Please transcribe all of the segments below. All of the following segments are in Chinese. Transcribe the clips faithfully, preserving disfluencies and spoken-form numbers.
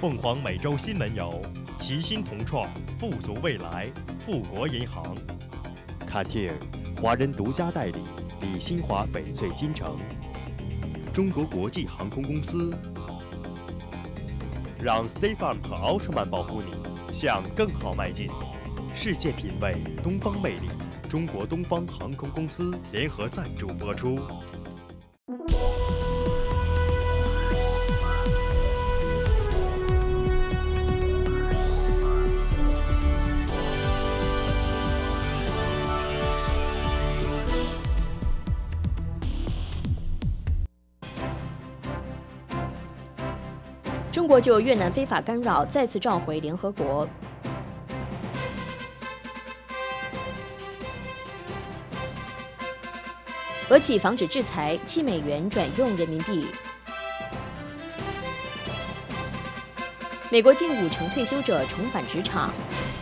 凤凰美洲新闻由齐心同创富足未来富国银行、卡地尔华人独家代理李新华翡翠金城、中国国际航空公司，让 Stay Farm 和奥特曼保护你向更好迈进。世界品味，东方魅力，中国东方航空公司联合赞助播出。 中国就越南非法干扰再次召回联合国。俄企防止制裁，七美元转用人民币。美国近五成退休者重返职场。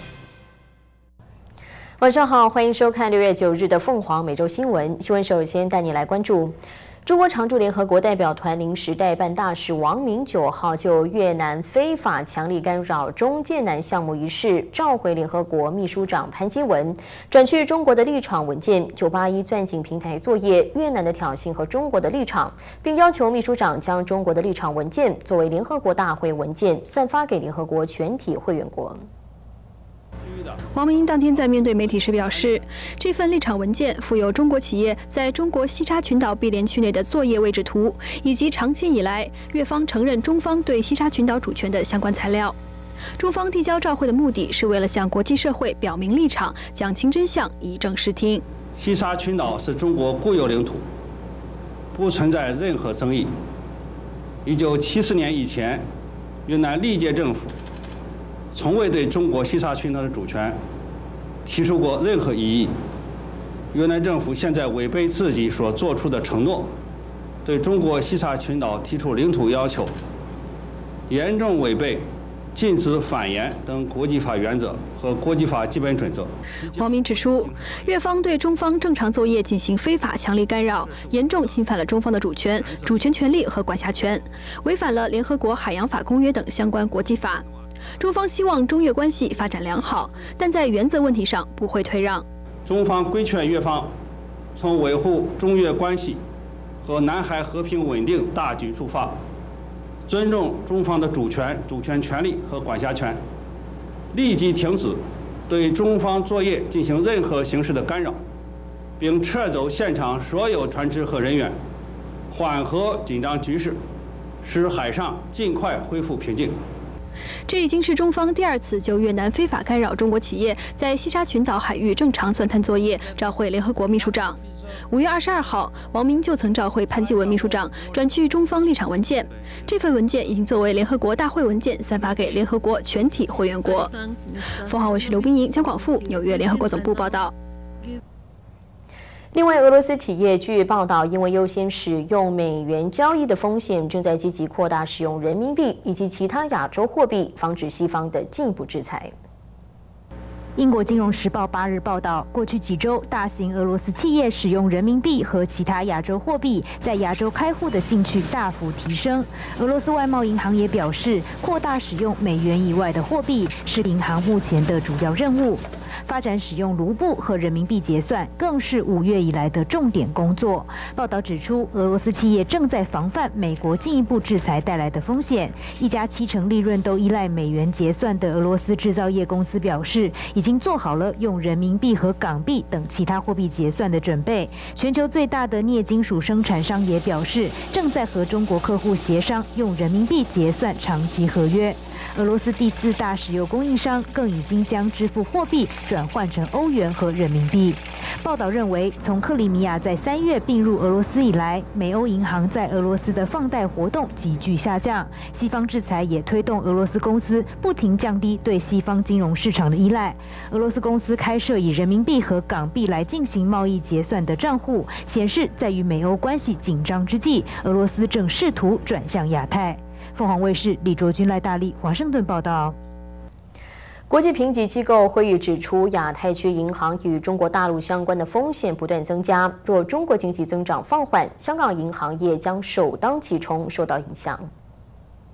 晚上好，欢迎收看六月九日的凤凰美洲新闻。新闻首先带你来关注。中国常驻联合国代表团临时代办大使王明九号就越南非法强力干扰中建南项目一事召回联合国秘书长潘基文，转去中国的立场文件九八一钻井平台作业越南的挑衅和中国的立场，并要求秘书长将中国的立场文件作为联合国大会文件散发给联合国全体会员国。 王明当天在面对媒体时表示，这份立场文件附有中国企业在中国西沙群岛毗连区内的作业位置图，以及长期以来越方承认中方对西沙群岛主权的相关材料。中方递交照会的目的是为了向国际社会表明立场，讲清真相，以正视听。 西沙群岛是中国固有领土，不存在任何争议。一九七四年以前，越南历届政府从未对中国西沙群岛的主权提出过任何异议。越南政府现在违背自己所做出的承诺，对中国西沙群岛提出领土要求，严重违背禁止反言等国际法原则和国际法基本准则。 王明指出，越方对中方正常作业进行非法强力干扰，严重侵犯了中方的主权、主权权利和管辖权，违反了联合国海洋法公约等相关国际法。中方希望中越关系发展良好，但在原则问题上不会退让。 中方规劝越方从维护中越关系和南海和平稳定大局出发，尊重中方的主权、主权权利和管辖权，立即停止对中方作业进行任何形式的干扰，并撤走现场所有船只和人员，缓和紧张局势，使海上尽快恢复平静。 这已经是中方第二次就越南非法干扰中国企业在西沙群岛海域正常钻探作业召回联合国秘书长。五月二十二号，王明就曾召回潘基文秘书长，转去中方立场文件。这份文件已经作为联合国大会文件散发给联合国全体会员国。凤凰卫视刘冰莹、江广富纽约联合国总部报道。 另外，俄罗斯企业据报道，因为优先使用美元交易的风险，正在积极扩大使用人民币以及其他亚洲货币，防止西方的进一步制裁。 英国金融时报八日报道，过去几周，大型俄罗斯企业使用人民币和其他亚洲货币在亚洲开户的兴趣大幅提升。俄罗斯外贸银行也表示，扩大使用美元以外的货币是银行目前的主要任务。发展使用卢布和人民币结算，更是五月以来的重点工作。报道指出，俄罗斯企业正在防范美国进一步制裁带来的风险。一家七成利润都依赖美元结算的俄罗斯制造业公司表示，已经做好了用人民币和港币等其他货币结算的准备。全球最大的镍金属生产商也表示，正在和中国客户协商用人民币结算长期合约。俄罗斯第四大石油供应商更已经将支付货币转换成欧元和人民币。报道认为，从克里米亚在三月并入俄罗斯以来，美欧银行在俄罗斯的放贷活动急剧下降。西方制裁也推动俄罗斯公司不停降低对西方金融市场的依赖。俄罗斯公司开设以人民币和港币来进行贸易结算的账户，显示在与美欧关系紧张之际，俄罗斯正试图转向亚太。凤凰卫视李卓君、赖大力华盛顿报道。 国际评级机构会议指出，亚太区银行与中国大陆相关的风险不断增加。若中国经济增长放缓，香港银行业将首当其冲受到影响。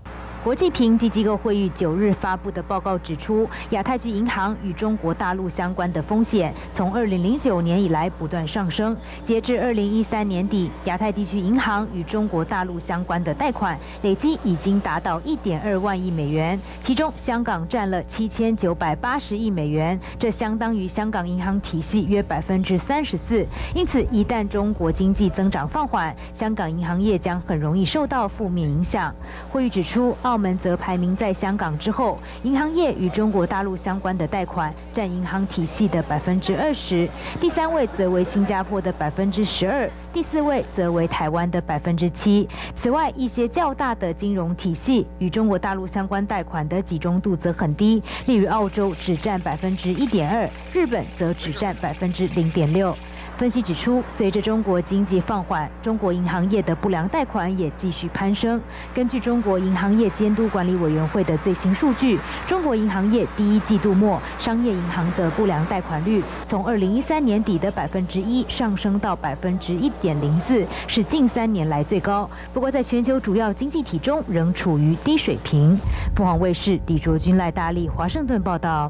国际评级机构惠誉九日发布的报告指出，亚太区银行与中国大陆相关的风险从二零零九年以来不断上升。截至二零一三年底，亚太地区银行与中国大陆相关的贷款累计已经达到一点二万亿美元，其中香港占了七千九百八十亿美元，这相当于香港银行体系约百分之三十四。因此，一旦中国经济增长放缓，香港银行业将很容易受到负面影响。惠誉指出，澳门则排名在香港之后，银行业与中国大陆相关的贷款占银行体系的百分之二十，第三位则为新加坡的百分之十二，第四位则为台湾的百分之七。此外，一些较大的金融体系与中国大陆相关贷款的集中度则很低，例如澳洲只占百分之一点二，日本则只占百分之零点六。分析指出，随着中国经济放缓，中国银行业的不良贷款也继续攀升。根据中国银行业监督管理委员会的最新数据，中国银行业第一季度末商业银行的不良贷款率从二零一三年底的百分之一上升到百分之一点零四，是近三年来最高。不过，在全球主要经济体中仍处于低水平。凤凰卫视李卓君、赖大力华盛顿报道。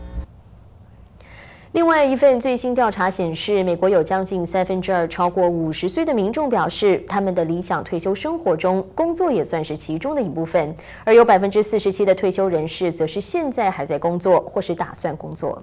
另外一份最新调查显示，美国有将近三分之二超过五十岁的民众表示，他们的理想退休生活中，工作也算是其中的一部分。而有百分之四十七的退休人士，则是现在还在工作，或是打算工作。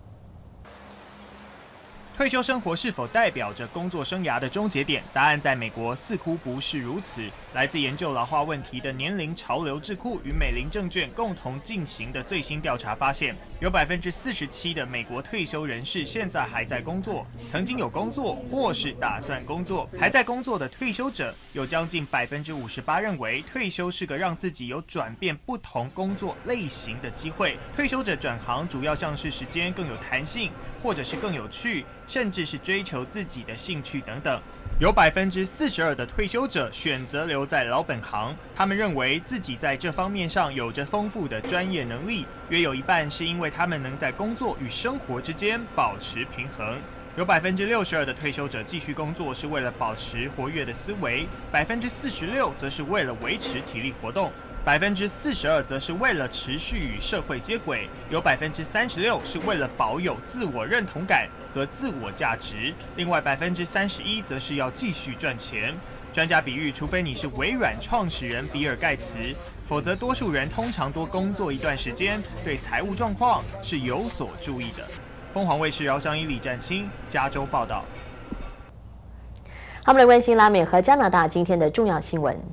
退休生活是否代表着工作生涯的终结点？答案在美国似乎不是如此。来自研究老化问题的年龄潮流智库与美林证券共同进行的最新调查发现，有百分之四十七的美国退休人士现在还在工作，曾经有工作或是打算工作。还在工作的退休者，有将近百分之五十八认为退休是个让自己有转变不同工作类型的机会。退休者转行主要像是时间更有弹性，或者是更有趣，甚至是追求自己的兴趣等等。有百分之四十二的退休者选择留在老本行，他们认为自己在这方面上有着丰富的专业能力，约有一半是因为他们能在工作与生活之间保持平衡。有百分之六十二的退休者继续工作是为了保持活跃的思维，百分之四十六则是为了维持体力活动。百分之四十二则是为了持续与社会接轨，有百分之三十六是为了保有自我认同感和自我价值，另外百分之三十一则是要继续赚钱。专家比喻，除非你是微软创始人比尔盖茨，否则多数人通常多工作一段时间，对财务状况是有所注意的。凤凰卫视饶湘一、李占清加州报道。 好，我们来关心拉美和加拿大今天的重要新闻。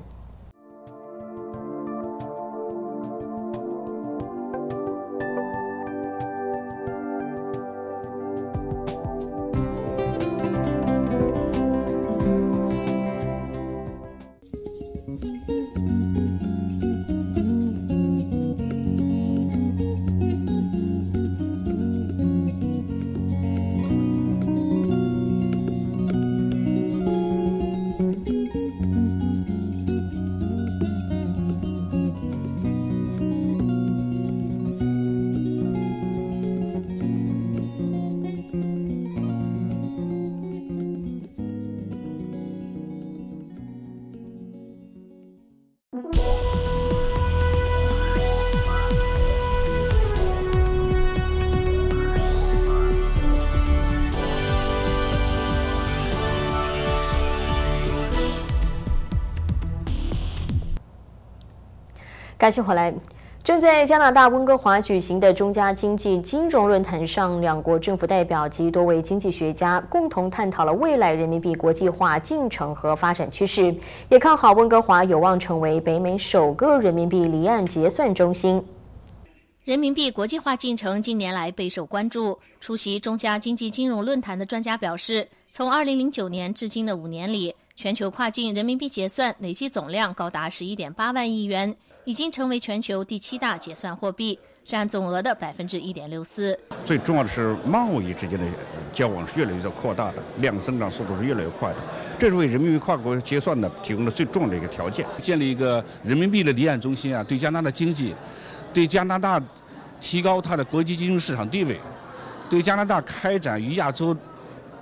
感谢回来。正在加拿大温哥华举行的中加经济金融论坛上，两国政府代表及多位经济学家共同探讨了未来人民币国际化进程和发展趋势，也看好温哥华有望成为北美首个人民币离岸结算中心。 人民币国际化进程近年来备受关注。出席中加经济金融论坛的专家表示，从二零零九年至今的五年里，全球跨境人民币结算累计总量高达十一点八万亿元，已经成为全球第七大结算货币，占总额的百分之一点六四。 最重要的是贸易之间的交往是越来越扩大的，量增长速度是越来越快的，这是为人民币跨国结算呢提供了最重要的一个条件。 建立一个人民币的离岸中心啊，对加拿大经济，对加拿大提高它的国际金融市场地位，对加拿大开展与亚洲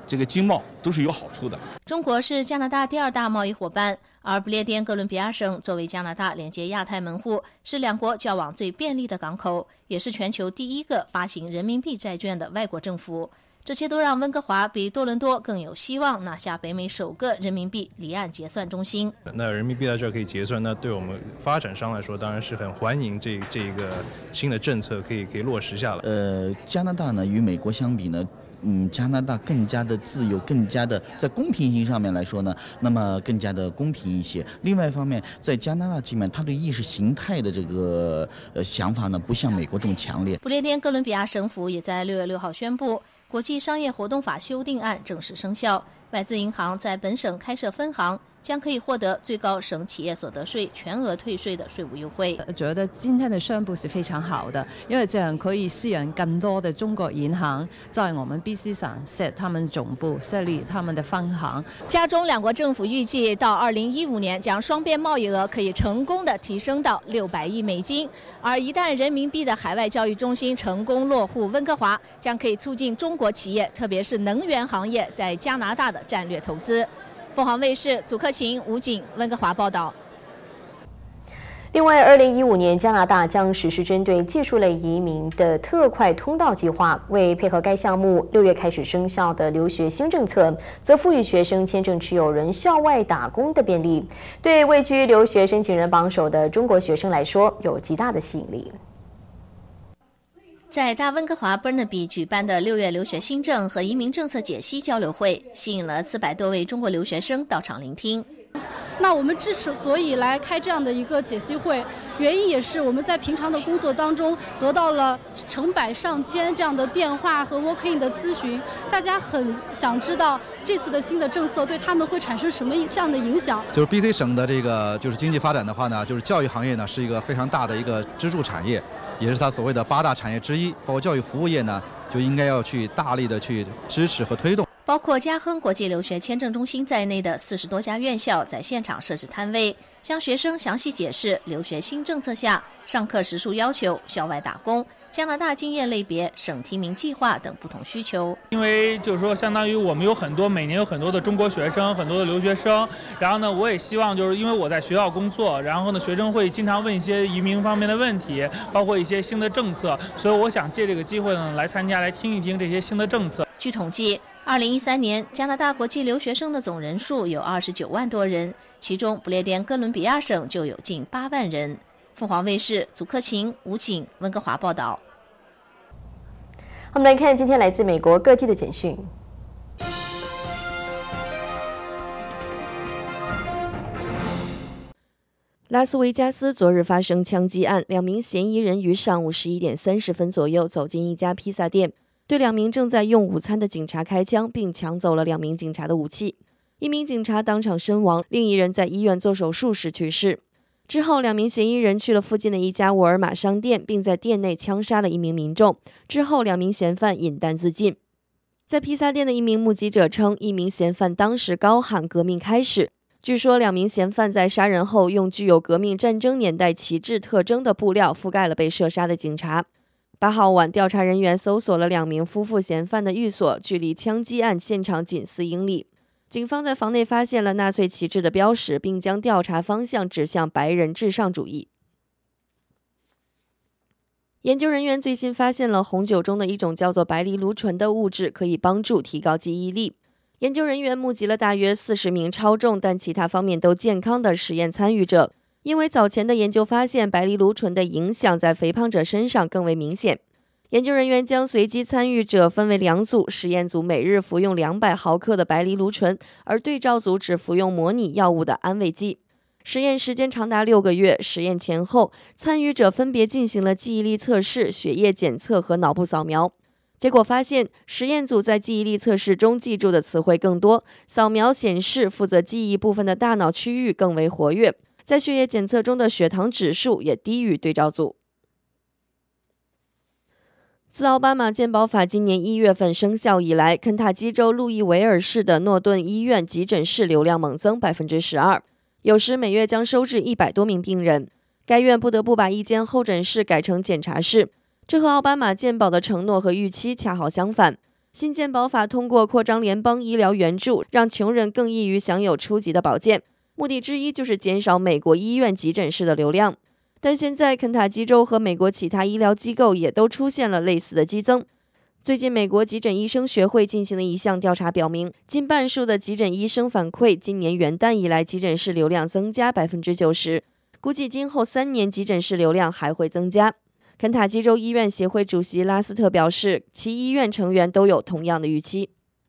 这个经贸都是有好处的。 中国是加拿大第二大贸易伙伴，而不列颠哥伦比亚省作为加拿大连接亚太门户，是两国交往最便利的港口，也是全球第一个发行人民币债券的外国政府。这些都让温哥华比多伦多更有希望拿下北美首个人民币离岸结算中心。 那人民币在这可以结算，那对我们发展商来说，当然是很欢迎这这个新的政策可以可以落实下来。 呃，加拿大呢与美国相比呢，嗯，加拿大更加的自由，更加的在公平性上面来说呢，那么更加的公平一些。另外一方面，在加拿大这边，它对意识形态的这个呃想法呢，不像美国这么强烈。 不列颠哥伦比亚省府也在六月六号宣布，国际商业活动法修订案正式生效，外资银行在本省开设分行，将可以获得最高省企业所得税全额退税的税务优惠。 觉得今天的宣布是非常好的，因为这样可以吸引更多的中国银行在我们 B C 省设他们总部，设立他们的分行。 加中两国政府预计到二零一五年将双边贸易额可以成功的提升到六百亿美金，而一旦人民币的海外交易中心成功落户温哥华，将可以促进中国企业，特别是能源行业在加拿大的战略投资。凤凰卫视祖克勤、吴景温哥华报道。 另外，二零一五年加拿大将实施针对技术类移民的特快通道计划，为配合该项目，六月开始生效的留学新政策，则赋予学生签证持有人校外打工的便利，对位居留学申请人榜首的中国学生来说，有极大的吸引力。 在大温哥华 Burnaby 举办的六月留学新政和移民政策解析交流会，吸引了四百多位中国留学生到场聆听。 那我们之所以来开这样的一个解析会，原因也是我们在平常的工作当中得到了成百上千这样的电话和 walk-in 的咨询，大家很想知道这次的新的政策对他们会产生什么样的影响。 就是 B C 省的这个就是经济发展的话呢，就是教育行业呢是一个非常大的一个支柱产业，也是它所谓的八大产业之一，包括教育服务业呢，就应该要去大力的去支持和推动。 包括嘉亨国际留学签证中心在内的四十多家院校在现场设置摊位，向学生详细解释留学新政策下上课时数要求、校外打工、加拿大经验类别、省提名计划等不同需求。 因为就是说，相当于我们有很多每年有很多的中国学生，很多的留学生，然后呢，我也希望就是因为我在学校工作，然后呢，学生会经常问一些移民方面的问题，包括一些新的政策，所以我想借这个机会呢，来参加，来听一听这些新的政策。 据统计，二零一三年加拿大国际留学生的总人数有二十九万多人，其中不列颠哥伦比亚省就有近八万人。凤凰卫视祖克勤、吴景温哥华报道。 我们来看今天来自美国各地的简讯。 拉斯维加斯昨日发生枪击案，两名嫌疑人于上午十一点三十分左右走进一家披萨店，对两名正在用午餐的警察开枪，并抢走了两名警察的武器。一名警察当场身亡，另一人在医院做手术时去世。之后，两名嫌疑人去了附近的一家沃尔玛商店，并在店内枪杀了一名民众。之后，两名嫌犯引弹自尽。在披萨店的一名目击者称，一名嫌犯当时高喊“革命开始”。据说，两名嫌犯在杀人后用具有革命战争年代旗帜特征的布料覆盖了被射杀的警察。八号晚，调查人员搜索了两名夫妇嫌犯的寓所，距离枪击案现场仅四英里。警方在房内发现了纳粹旗帜的标识，并将调查方向指向白人至上主义。研究人员最新发现了红酒中的一种叫做白藜芦醇的物质，可以帮助提高记忆力。研究人员募集了大约四十名超重但其他方面都健康的实验参与者，因为早前的研究发现白藜芦醇的影响在肥胖者身上更为明显。研究人员将随机参与者分为两组，实验组每日服用两百毫克的白藜芦醇，而对照组只服用模拟药物的安慰剂。实验时间长达六个月，实验前后，参与者分别进行了记忆力测试、血液检测和脑部扫描。结果发现，实验组在记忆力测试中记住的词汇更多，扫描显示负责记忆部分的大脑区域更为活跃，在血液检测中的血糖指数也低于对照组。自奥巴马健保法今年一月份生效以来，肯塔基州路易维尔市的诺顿医院急诊室流量猛增 百分之十二， 有时每月将收治一百多名病人。该院不得不把一间候诊室改成检查室，这和奥巴马健保的承诺和预期恰好相反。 新健保法通过扩张联邦医疗援助，让穷人更易于享有初级的保健，目的之一就是减少美国医院急诊室的流量。但现在肯塔基州和美国其他医疗机构也都出现了类似的激增。最近，美国急诊医生学会进行了一项调查，表明近半数的急诊医生反馈，今年元旦以来急诊室流量增加百分之九十，估计今后三年急诊室流量还会增加。肯塔基州医院协会主席拉斯特表示，其医院成员都有同样的预期。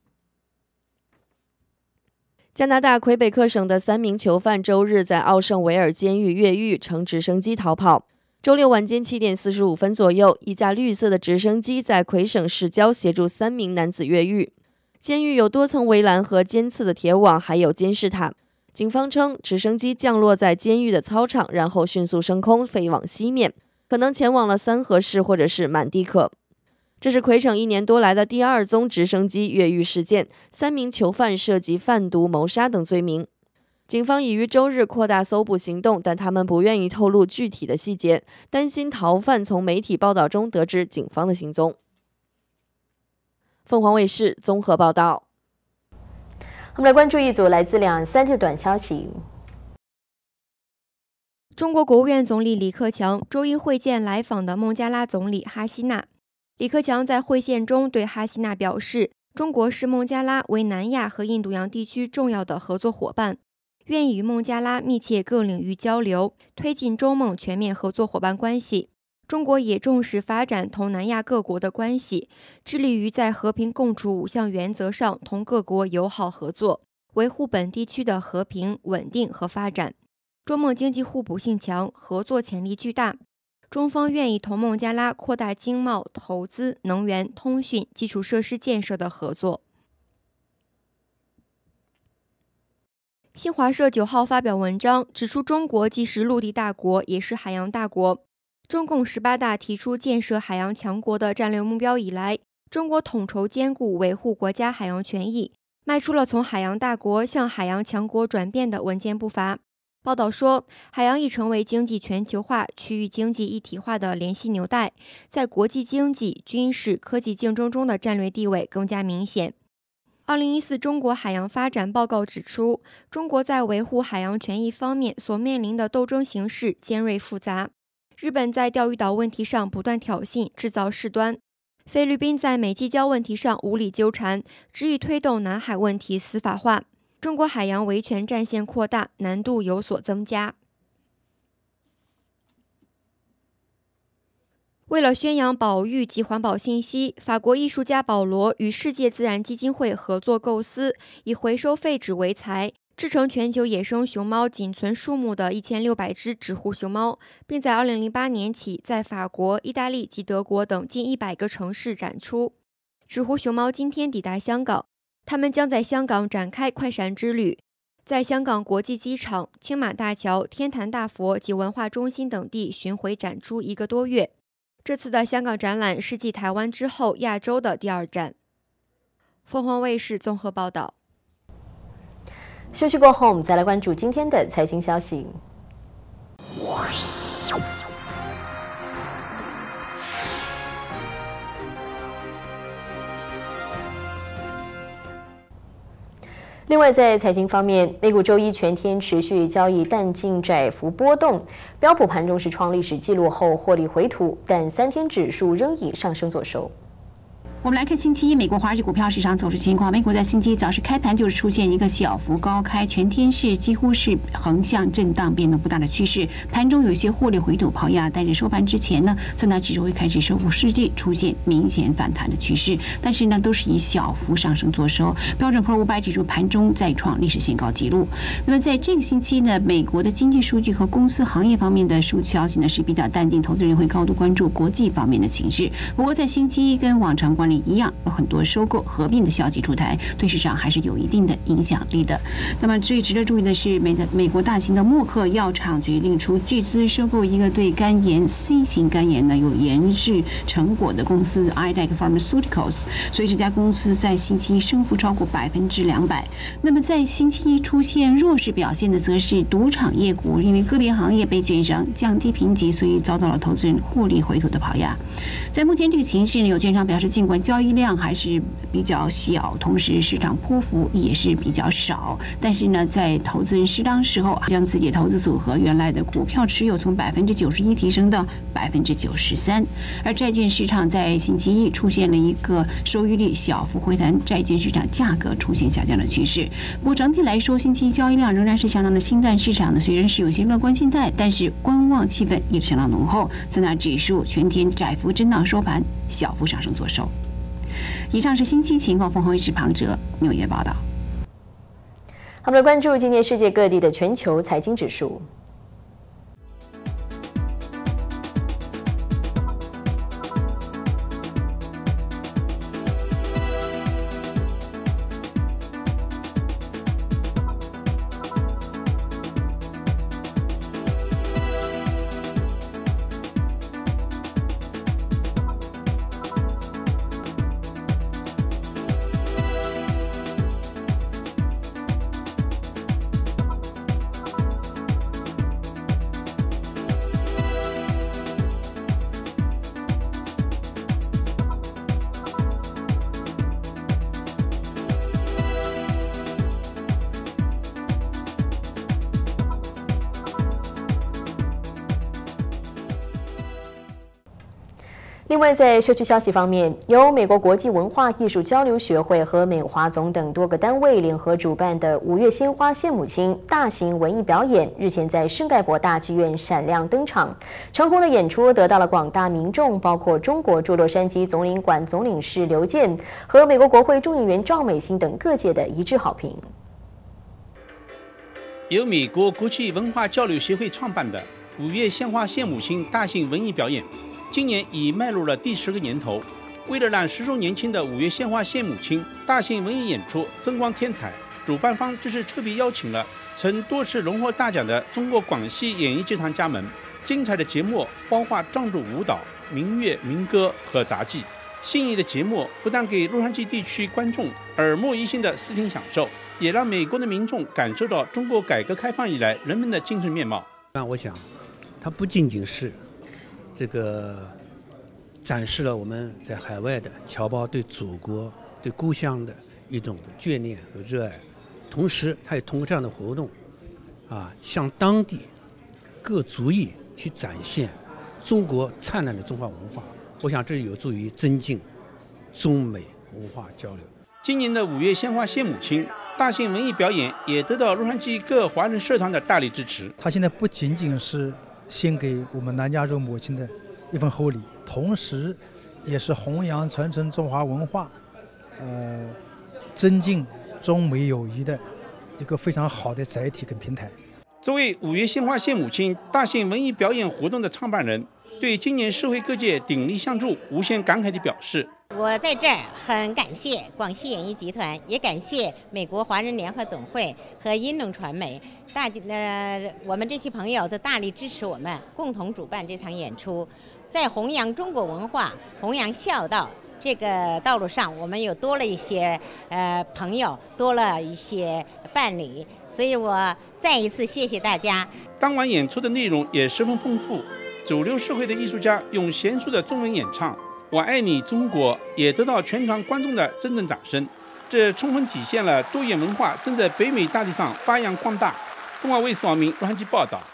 加拿大魁北克省的三名囚犯周日在奥圣维尔监狱越狱，乘直升机逃跑。周六晚间七点四十五分左右，一架绿色的直升机在魁省市郊协助三名男子越狱。监狱有多层围栏和尖刺的铁网，还有监视塔。警方称，直升机降落在监狱的操场，然后迅速升空，飞往西面，可能前往了三河市或者是满地可。这是魁省一年多来的第二宗直升机越狱事件，三名囚犯涉及贩毒、谋杀等罪名。警方已于周日扩大搜捕行动，但他们不愿意透露具体的细节，担心逃犯从媒体报道中得知警方的行踪。凤凰卫视综合报道。 我们来关注一组来自两岸三地的短消息。 中国国务院总理李克强周一会见来访的孟加拉总理哈希纳。李克强在会见中对哈希纳表示，中国视孟加拉为南亚和印度洋地区重要的合作伙伴，愿意与孟加拉密切各领域交流，推进中孟全面合作伙伴关系。中国也重视发展同南亚各国的关系，致力于在和平共处五项原则上同各国友好合作，维护本地区的和平、稳定和发展。中孟经济互补性强，合作潜力巨大。中方愿意同孟加拉扩大经贸、投资、能源、通讯、基础设施建设的合作。新华社九号发表文章指出，中国既是陆地大国，也是海洋大国。中共十八大提出建设海洋强国的战略目标以来，中国统筹兼顾维护国家海洋权益，迈出了从海洋大国向海洋强国转变的稳健步伐。报道说，海洋已成为经济全球化、区域经济一体化的联系纽带，在国际经济、军事、科技竞争中的战略地位更加明显。二零一四中国海洋发展报告指出，中国在维护海洋权益方面所面临的斗争形势尖锐复杂。日本在钓鱼岛问题上不断挑衅，制造事端；菲律宾在美济礁问题上无理纠缠，执意推动南海问题司法化。中国海洋维权战线扩大，难度有所增加。为了宣扬保育及环保信息，法国艺术家保罗与世界自然基金会合作构思，以回收废纸为材，制成全球野生熊猫仅存数目的一千六百只纸糊熊猫，并在二零零八年起在法国、意大利及德国等近一百个城市展出。纸糊熊猫今天抵达香港，他们将在香港展开快闪之旅，在香港国际机场、青马大桥、天坛大佛及文化中心等地巡回展出一个多月。这次的香港展览是继台湾之后亚洲的第二站。凤凰卫视综合报道。 休息过后，我们再来关注今天的财经消息。另外，在财经方面，美股周一全天持续交易淡静窄幅波动，标普盘中是创历史纪录后获利回吐，但三天指数仍以上升作收。 我们来看星期一美国华尔街股票市场走势情况。美股在星期一早市开盘就是出现一个小幅高开，全天是几乎是横向震荡，变动不大的趋势。盘中有一些获利回吐抛压，但是收盘之前呢，三大指数会开始收复失地，出现明显反弹的趋势。但是呢，都是以小幅上升作收。标准普尔五百指数盘中再创历史新高纪录。那么在这个星期呢，美国的经济数据和公司行业方面的数消息呢是比较淡定，投资人会高度关注国际方面的情势。不过在星期一跟往常惯例一样，有很多收购合并的消息出台，对市场还是有一定的影响力的。那么最值得注意的是，美的美国大型的默克药厂决定出巨资收购一个对肝炎 C 型肝炎呢有研制成果的公司 I D E C Pharmaceuticals， 所以这家公司在星期一升幅超过百分之两百。那么在星期一出现弱势表现的，则是赌场业股，因为个别行业被券商降低评级，所以遭到了投资人获利回吐的抛压。在目前这个情势呢，有券商表示，尽管交易量还是比较小，同时市场波幅也是比较少。但是呢，在投资人适当时候，将自己的投资组合原来的股票持有从百分之九十一提升到百分之九十三。而债券市场在星期一出现了一个收益率小幅回弹，债券市场价格出现下降的趋势。不过整体来说，星期一交易量仍然是相当的清淡，市场呢虽然是有些乐观心态，但是观望气氛也是相当浓厚。三大指数全天窄幅震荡收盘，小幅上升作收。以上是星期情况，凤凰卫视庞哲纽约报道。 我们来关注今天世界各地的全球财经指数。另外，在社区消息方面，由美国国际文化艺术交流学会和美华总等多个单位联合主办的五月鲜花献母亲大型文艺表演，日前在圣盖博大剧院闪亮登场。成功的演出得到了广大民众，包括中国驻洛杉矶总领馆总领事刘健和美国国会众议员赵美心等各界的一致好评。 由美国国际文化交流协会创办的五月鲜花献母亲大型文艺表演，今年已迈入了第十个年头。为了让十周年庆的五月鲜花献母亲大型文艺演出增光添彩，主办方这次特别邀请了曾多次荣获大奖的中国广戏演艺集团加盟。精彩的节目包括藏族舞蹈、民乐、民歌和杂技。新颖的节目不但给洛杉矶地区观众耳目一新的视听享受，也让美国的民众感受到中国改革开放以来人们的精神面貌。 那我想，它不仅仅是这个展示了我们在海外的侨胞对祖国、对故乡的一种眷恋和热爱，同时，它也通过这样的活动，啊，向当地各族裔去展现中国灿烂的中华文化。我想这有助于增进中美文化交流。 今年的五月鲜花献母亲大型文艺表演也得到洛杉矶各华人社团的大力支持。 它现在不仅仅是献给我们南加州母亲的一份厚礼，同时也是弘扬传承中华文化，呃，增进中美友谊的一个非常好的载体跟平台。 作为五月鲜花献母亲大型文艺表演活动的创办人，对今年社会各界鼎力相助无限感慨地表示： 我在这儿很感谢广西演艺集团，也感谢美国华人联合总会和英龙传媒，大呃我们这些朋友都大力支持我们，共同主办这场演出，在弘扬中国文化、弘扬孝道这个道路上，我们又多了一些呃朋友，多了一些伴侣，所以我再一次谢谢大家。 当晚演出的内容也十分丰富，主流社会的艺术家用娴熟的中文演唱《我爱你中国》，也得到全场观众的阵阵掌声。这充分体现了多元文化正在北美大地上发扬光大。凤凰卫视网民洛杉矶报道。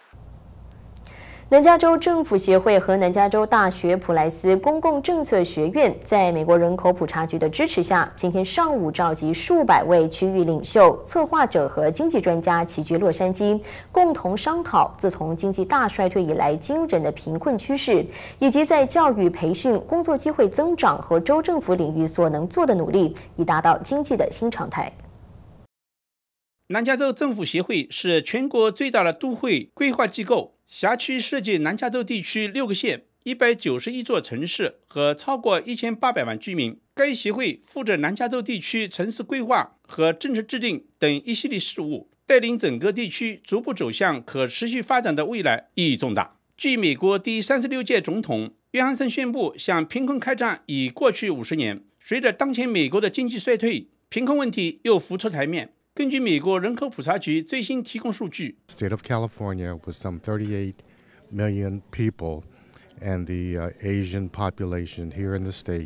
南加州政府协会和南加州大学普莱斯公共政策学院在美国人口普查局的支持下，今天上午召集数百位区域领袖、策划者和经济专家齐聚洛杉矶，共同商讨自从经济大衰退以来惊人的贫困趋势，以及在教育培训、工作机会增长和州政府领域所能做的努力，以达到经济的新常态。 南加州政府协会是全国最大的都会规划机构，辖区涉及南加州地区六个县、一百九十一座城市和超过一千八百万居民。该协会负责南加州地区城市规划和政策制定等一系列事务，带领整个地区逐步走向可持续发展的未来，意义重大。据美国第三十六届总统约翰逊宣布，向贫困开战已过去五十年，随着当前美国的经济衰退，贫困问题又浮出台面。根据美国人口普查局最新提供数据 ，State of California with some thirty-eight million people, and the uh, Asian population here in the state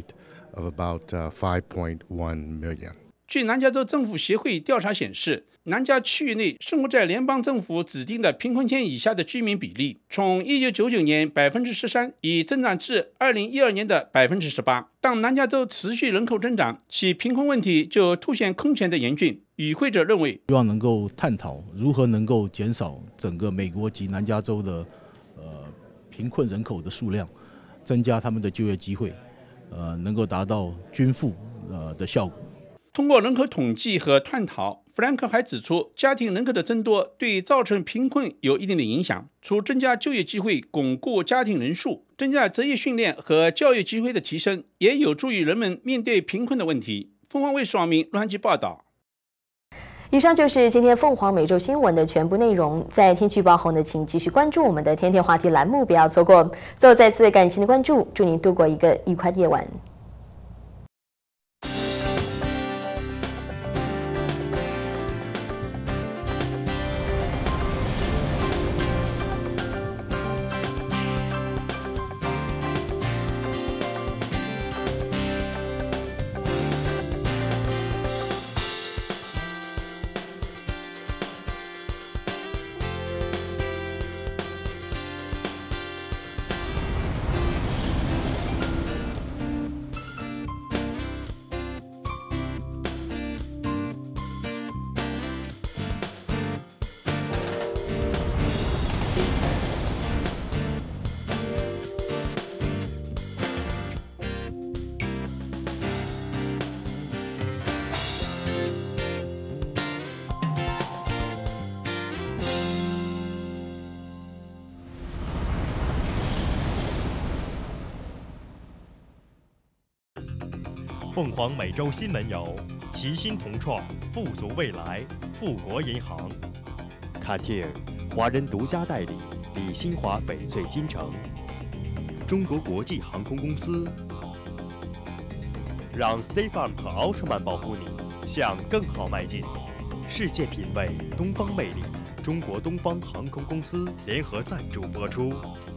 of about uh, five point one million. 据南加州政府协会调查显示，南加区域内生活在联邦政府指定的贫困线以下的居民比例，从一九九九年百分之十三，已增长至二零一二年的百分之十八。当南加州持续人口增长，其贫困问题就凸显空前的严峻。与会者认为， 希望能够探讨如何能够减少整个美国及南加州的呃贫困人口的数量，增加他们的就业机会，呃，能够达到均富呃的效果。 通过人口统计和探讨，弗兰克还指出，家庭人口的增多对造成贫困有一定的影响。除增加就业机会、巩固家庭人数，增加职业训练和教育机会的提升，也有助于人们面对贫困的问题。凤凰卫视网民陆汉基报道。 以上就是今天凤凰每周新闻的全部内容。在天气预报后呢，请继续关注我们的天天话题栏目，不要错过。最后再次感谢您的关注，祝您度过一个愉快的夜晚。 凤凰每周新闻由齐心同创富足未来富国银行、卡地尔华人独家代理李新华翡翠金城、中国国际航空公司，让 State Farm 和奥特曼保护你向更好迈进。世界品味，东方魅力，中国东方航空公司联合赞助播出。